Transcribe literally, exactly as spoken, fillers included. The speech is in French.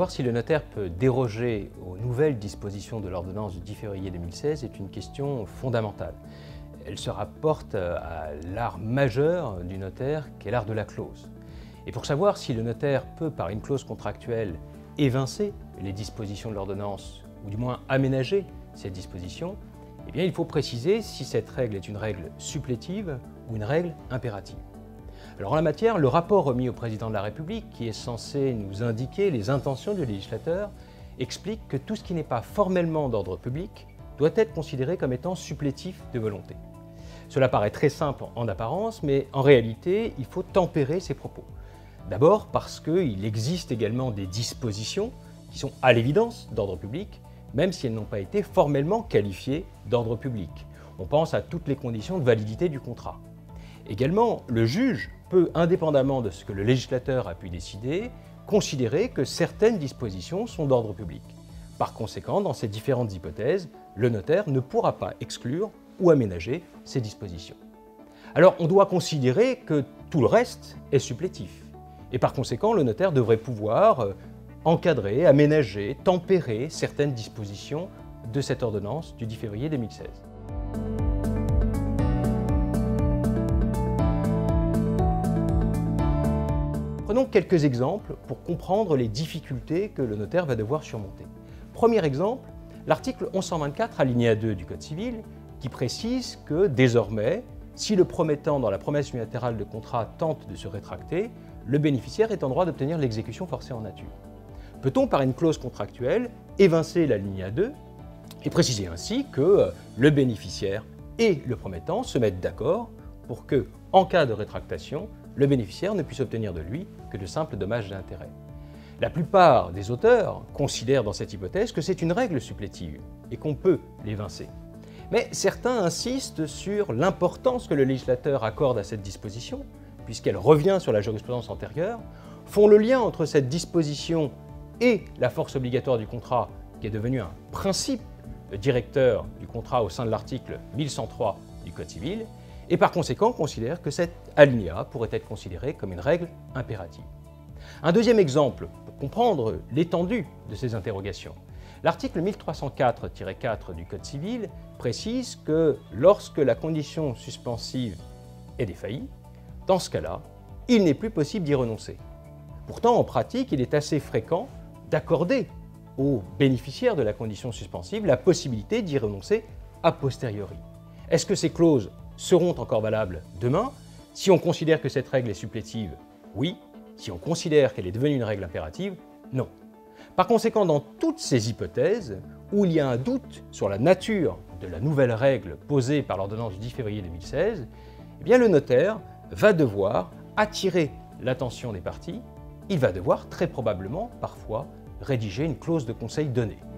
Savoir si le notaire peut déroger aux nouvelles dispositions de l'ordonnance du dix février deux mille seize est une question fondamentale. Elle se rapporte à l'art majeur du notaire qu'est l'art de la clause. Et pour savoir si le notaire peut, par une clause contractuelle, évincer les dispositions de l'ordonnance, ou du moins aménager ces dispositions, eh bien, il faut préciser si cette règle est une règle supplétive ou une règle impérative. Alors en la matière, le rapport remis au président de la République, qui est censé nous indiquer les intentions du législateur, explique que tout ce qui n'est pas formellement d'ordre public doit être considéré comme étant supplétif de volonté. Cela paraît très simple en apparence, mais en réalité, il faut tempérer ces propos. D'abord parce qu'il existe également des dispositions qui sont à l'évidence d'ordre public, même si elles n'ont pas été formellement qualifiées d'ordre public. On pense à toutes les conditions de validité du contrat. Également, le juge peut, indépendamment de ce que le législateur a pu décider, considérer que certaines dispositions sont d'ordre public. Par conséquent, dans ces différentes hypothèses, le notaire ne pourra pas exclure ou aménager ces dispositions. Alors, on doit considérer que tout le reste est supplétif. Et par conséquent, le notaire devrait pouvoir encadrer, aménager, tempérer certaines dispositions de cette ordonnance du dix février deux mille seize. Prenons quelques exemples pour comprendre les difficultés que le notaire va devoir surmonter. Premier exemple, l'article onze cent vingt-quatre, alinéa deux du Code civil, qui précise que désormais, si le promettant dans la promesse unilatérale de contrat tente de se rétracter, le bénéficiaire est en droit d'obtenir l'exécution forcée en nature. Peut-on, par une clause contractuelle, évincer l'alinéa deux et préciser ainsi que le bénéficiaire et le promettant se mettent d'accord pour que, en cas de rétractation, le bénéficiaire ne puisse obtenir de lui que de simples dommages et intérêts? La plupart des auteurs considèrent dans cette hypothèse que c'est une règle supplétive et qu'on peut l'évincer. Mais certains insistent sur l'importance que le législateur accorde à cette disposition, puisqu'elle revient sur la jurisprudence antérieure, font le lien entre cette disposition et la force obligatoire du contrat, qui est devenue un principe directeur du contrat au sein de l'article mille cent trois du Code civil, et par conséquent considèrent que cet alinéa pourrait être considéré comme une règle impérative. Un deuxième exemple pour comprendre l'étendue de ces interrogations. L'article mille trois cent quatre tiret quatre du Code civil précise que lorsque la condition suspensive est défaillie, dans ce cas-là, il n'est plus possible d'y renoncer. Pourtant, en pratique, il est assez fréquent d'accorder aux bénéficiaires de la condition suspensive la possibilité d'y renoncer a posteriori. Est-ce que ces clauses seront encore valables demain? Si on considère que cette règle est supplétive, oui. Si on considère qu'elle est devenue une règle impérative, non. Par conséquent, dans toutes ces hypothèses où il y a un doute sur la nature de la nouvelle règle posée par l'ordonnance du dix février deux mille seize, eh bien le notaire va devoir attirer l'attention des parties. Il va devoir très probablement, parfois, rédiger une clause de conseil donnée.